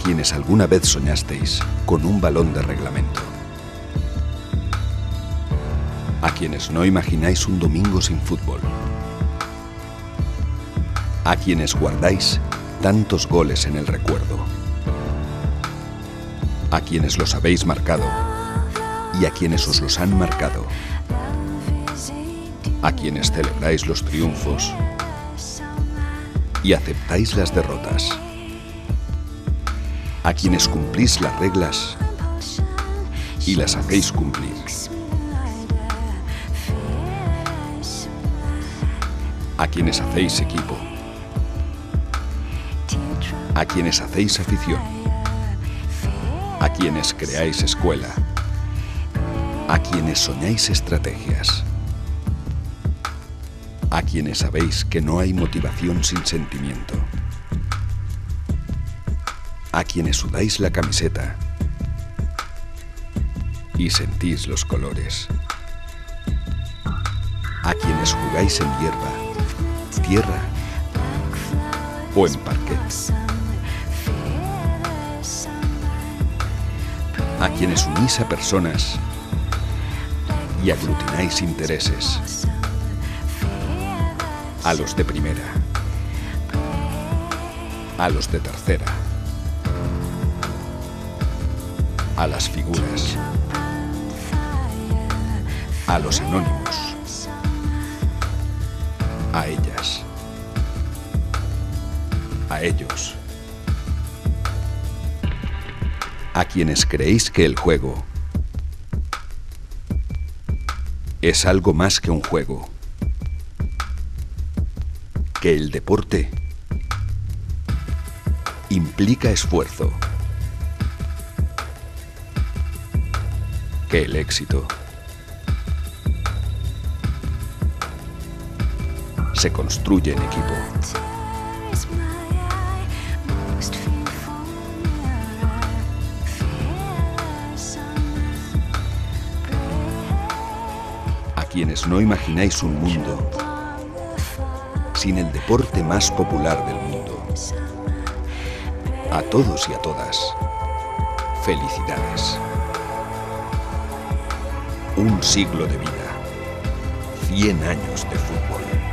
quienes alguna vez soñasteis con un balón de reglamento. A quienes no imagináis un domingo sin fútbol. A quienes guardáis tantos goles en el recuerdo. A quienes los habéis marcado y a quienes os los han marcado. A quienes celebráis los triunfos y aceptáis las derrotas. A quienes cumplís las reglas y las hacéis cumplir. A quienes hacéis equipo. A quienes hacéis afición. A quienes creáis escuela. A quienes soñáis estrategias. A quienes sabéis que no hay motivación sin sentimiento. A quienes sudáis la camiseta y sentís los colores. A quienes jugáis en hierba, tierra o en parquet. A quienes unís a personas y aglutináis intereses. A los de primera. A los de tercera. A las figuras. A los anónimos. A ellas. A ellos. A quienes creéis que el juego es algo más que un juego. Que el deporte implica esfuerzo. Que el éxito se construye en equipo. A quienes no imagináis un mundo sin el deporte más popular del mundo. A todos y a todas, felicidades. Un siglo de vida, 100 años de fútbol.